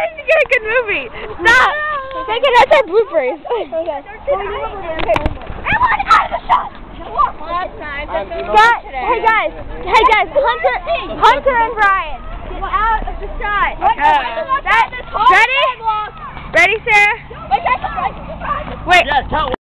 trying to get a good movie. Stop. Okay, that's our bloopers. Okay. Everyone out of the shot. Hey guys, Hunter and Brian, get out of the shot. Ready? Ready, Sarah? Wait.